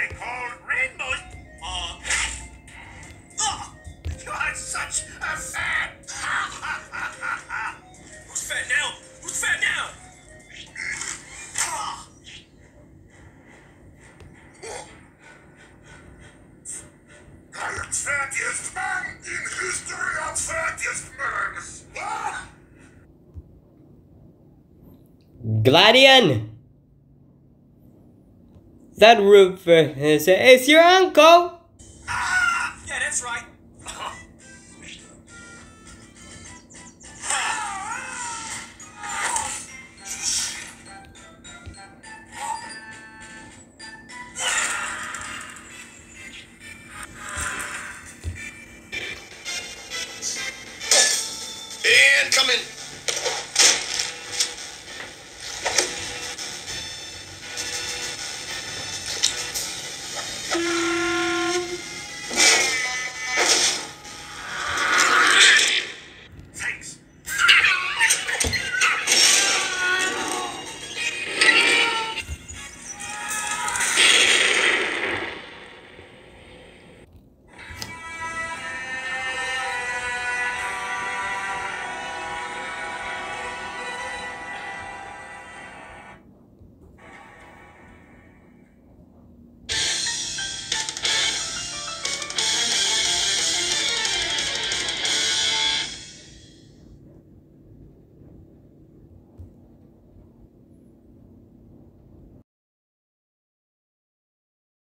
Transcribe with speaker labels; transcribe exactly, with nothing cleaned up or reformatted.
Speaker 1: I call rainbows. Uh, oh, you're such a fat. Who's fat now? Who's fat now? I am fattiest man in history of fattiest men. Ah!
Speaker 2: Gladian! That Rufus is your uncle!
Speaker 1: Ah! Yeah, that's right. And coming.